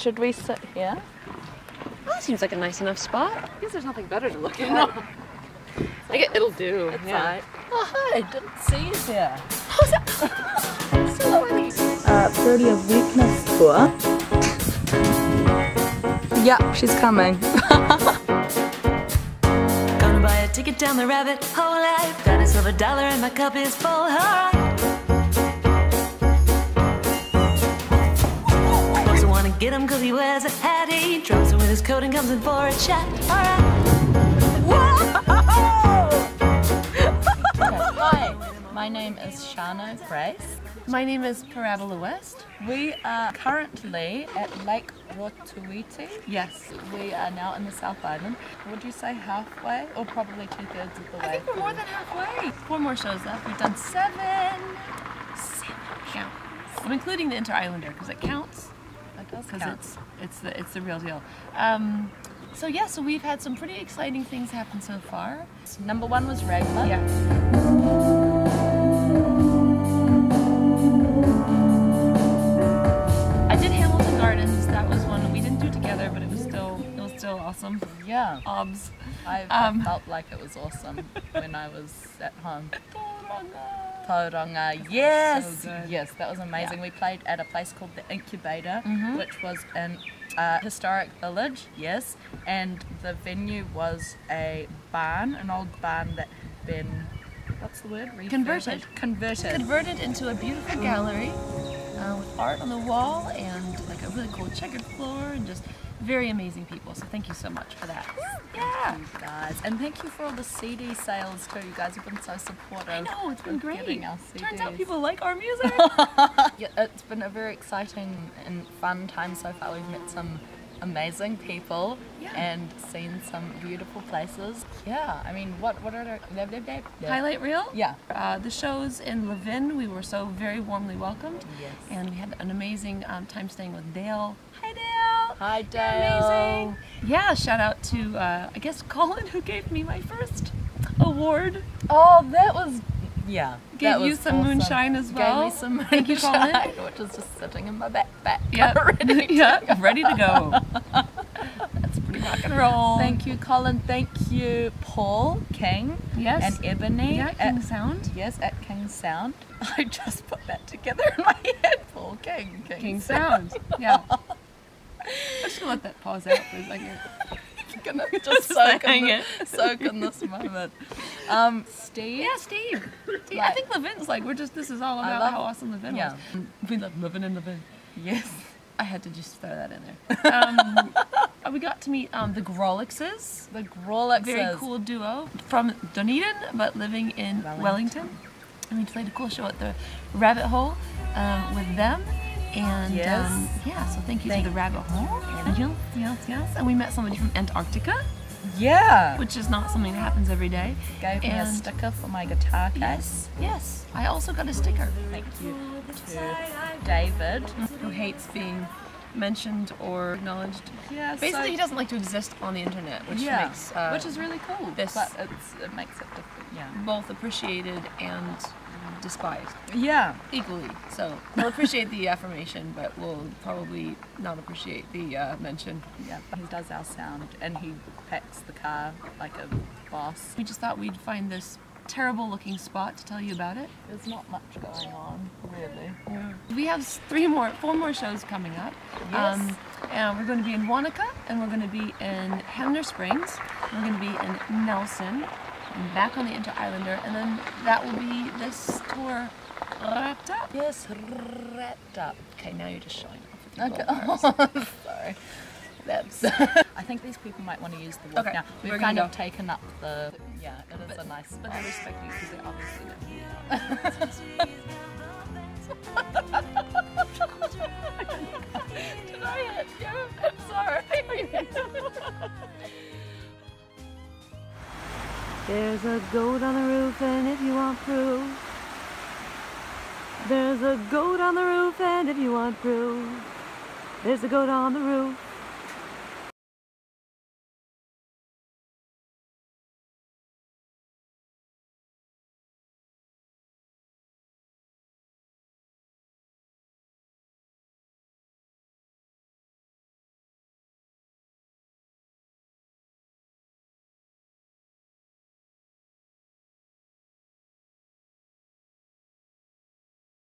should we sit here? That seems like a nice enough spot. I guess there's nothing better to look at. It'll do. It's yeah. alright. Oh, hi, didn't see you here. Fruity of Weakness tour. Yep, she's coming. Gonna buy a ticket down the rabbit hole. I've got myself $1 and my cup is full. Alright. Folks don't wanna get him cause he wears a hat. He drops it with his coat and comes in for a chat. Alright. Hi, my name is Shana Grace. My name is Parabola West. We are currently at Lake Rotuiti. Yes. We are now in the South Island. Would you say halfway or probably 2/3 of the way? I think we're more than halfway. 4 more shows left. We've done 7. 7 counts. I'm including the Inter-Islander because it counts. It does Because count. it's the real deal. So we've had some pretty exciting things happen so far. Number 1 was Raglan. Yeah. I did Hamilton Gardens. That was one we didn't do together, but it was still awesome. Yeah. Obs. I felt like it was awesome when I was at home. Tauranga, yes! So good. Yes, that was amazing. Yeah. We played at a place called the Incubator, which was an historic village, yes, and the venue was a barn, an old barn that had been, what's the word? Converted. Converted Into a beautiful gallery with art on the wall and like a really cool checkered floor and just very amazing people. So thank you so much for that. Yeah, you guys, and thank you for all the CD sales too. You guys have been so supportive. I know, it's been with great. getting our CDs. Turns out people like our music. Yeah, it's been a very exciting and fun time so far. We've met some amazing people and seen some beautiful places. Yeah, I mean, what are the Highlight reel? Yeah. The shows in Levin, we were so very warmly welcomed. Yes. And we had an amazing time staying with Dale. Hi, Dale. Hi, You're Dale. amazing. Yeah, shout out to, I guess, Colin, who gave me my first award. Oh, that was, yeah. Gave that you was some awesome. moonshine as well. Gave me some moonshine, Thank you, Colin. which is just sitting in my backpack. Yeah, ready to go. That's pretty Rock and roll. Thank you, Colin. Thank you, Paul King. Yes. And Ebony. Yeah, King Sound. Yes, at King Sound. I just put that together in my head. Paul King. King Sound. Yeah. I'm just gonna let that pause out for a second. Gonna just soak in this moment. Steve. Yeah, Steve. I think Levin's like, this is all about love- how awesome Levin was. We love living in Levin. Yes. I had to just throw that in there. We got to meet the Grolixes. The Grolixes. Very cool duo from Dunedin, but living in Wellington. And we played a cool show at the Rabbit Hole with them. And so thank you to the Rabbit Hole. Yes. And we met somebody from Antarctica. Yeah. Which is not something that happens every day. Gave me a sticker for my guitar case. Yes. I also got a sticker. Thank you to David, who hates being mentioned or acknowledged. Yeah. Basically, he doesn't like to exist on the internet, which makes which is really cool. this but it makes it different. Yeah. both appreciated and despised Yeah. equally. So we'll appreciate the affirmation, but we'll probably not appreciate the mention. Yeah. He does our sound, and he packs the car like a boss. We just thought we'd find this terrible looking spot to tell you about it. There's not much going on, really. We have 4 more shows coming up. Yes. And we're going to be in Wanaka, and we're going to be in Hamner Springs, we're going to be in Nelson, and back on the Inter-Islander, and then that will be this tour wrapped up. Yes, wrapped up. Okay, now you're just showing off. Okay. Sorry. That's. I think these people might want to use the walk now. We've we're kind gonna of taken up the. Yeah, it is a nice. But I respect you because they're obviously Did I hit you? I'm sorry. There's a goat on the roof, and if you want proof, there's a goat on the roof, and if you want proof, there's a goat on the roof.